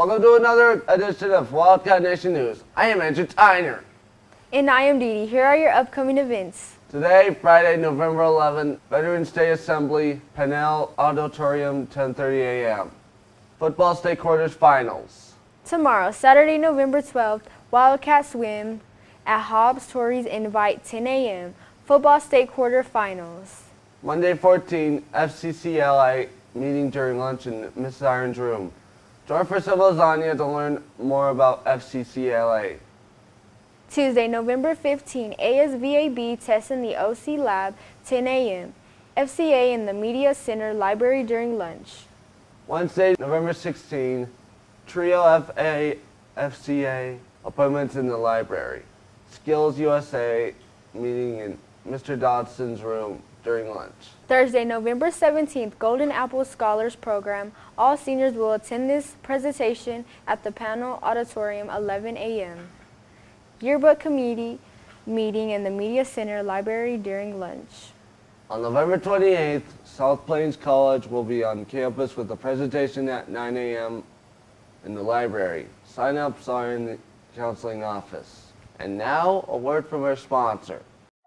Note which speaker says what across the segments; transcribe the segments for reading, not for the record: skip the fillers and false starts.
Speaker 1: Welcome to another edition of Wildcat Nation News. I am Andrew Tyner.
Speaker 2: And I am Dee Dee. Here are your upcoming events.
Speaker 1: Today, Friday, November 11th, Veterans Day Assembly, Pennell Auditorium, 10:30 a.m. Football State Quarters Finals.
Speaker 2: Tomorrow, Saturday, November 12th, Wildcat Swim at Hobbs Torrey's Invite, 10 a.m. Football State Quarter Finals.
Speaker 1: Monday, 14th, FCCLA meeting during lunch in Mrs. Iron's room. Join for some lasagna to learn more about FCCLA.
Speaker 2: Tuesday, November 15th, ASVAB test in the OC Lab, 10 a.m. FCA in the Media Center Library during lunch.
Speaker 1: Wednesday, November 16th, Trio FA FCA appointments in the library. Skills USA meeting in Mr. Dodson's room during lunch.
Speaker 2: Thursday, November 17th, Golden Apple Scholars Program. All seniors will attend this presentation at the Pennell Auditorium, 11 a.m. Yearbook Committee meeting in the Media Center Library during lunch.
Speaker 1: On November 28th, South Plains College will be on campus with a presentation at 9 a.m. in the library. Sign-ups are in the counseling office. And now, a word from our sponsor.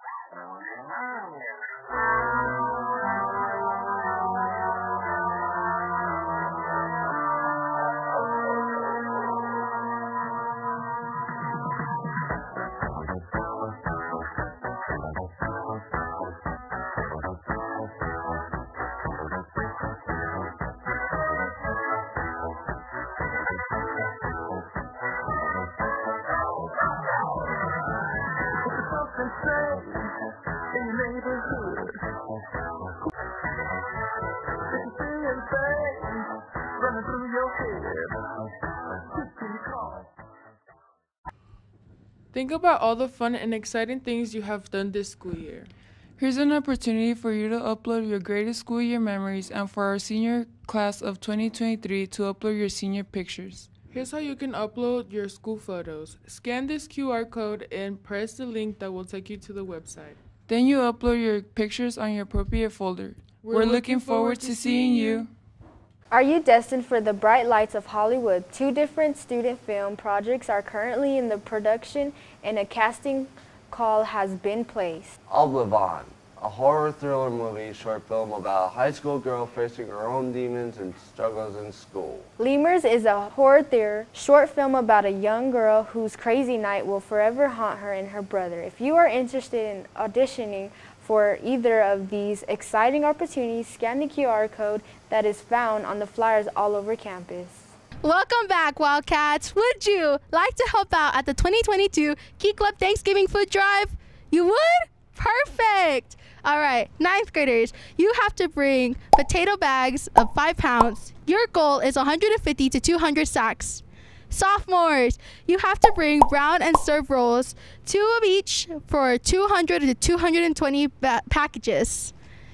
Speaker 3: Think about all the fun and exciting things you have done this school year. Here's an opportunity for you to upload your greatest school year memories and for our senior class of 2023 to upload your senior pictures. Here's how you can upload your school photos. Scan this QR code and press the link that will take you to the website. Then you upload your pictures on your appropriate folder. We're looking forward to seeing you.
Speaker 2: Are you destined for the bright lights of Hollywood? 2 different student film projects are currently in the production and a casting call has been placed.
Speaker 1: I'll Live On, a horror thriller movie short film about a high school girl facing her own demons and struggles in school.
Speaker 2: Lemurs is a horror thriller short film about a young girl whose crazy night will forever haunt her and her brother. If you are interested in auditioning for either of these exciting opportunities, scan the QR code that is found on the flyers all over campus.
Speaker 4: Welcome back, Wildcats. Would you like to help out at the 2022 Key Club Thanksgiving Food Drive? You would? Perfect. All right, 9th graders, you have to bring potato bags of 5 pounds. Your goal is 150 to 200 sacks. Sophomores, you have to bring brown and serve rolls, 2 of each for 200 to 220 packages.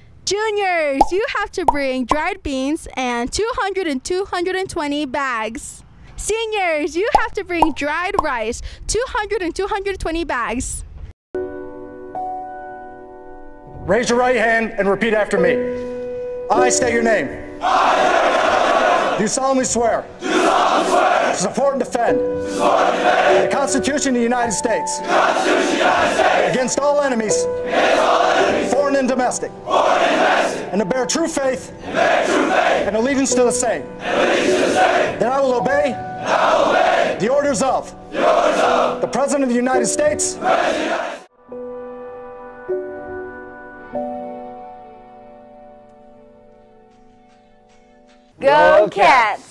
Speaker 4: Juniors, you have to bring dried beans and 200 and 220 bags. Seniors, you have to bring dried rice, 200 and 220 bags.
Speaker 5: Raise your right hand and repeat after me. I state your name. Do solemnly swear. To support and defend. The Constitution of the United States. Against all enemies. Foreign and domestic. And to bear true faith. And allegiance to the same. That I will obey. The orders of. The President of the United States.
Speaker 2: Go Cats!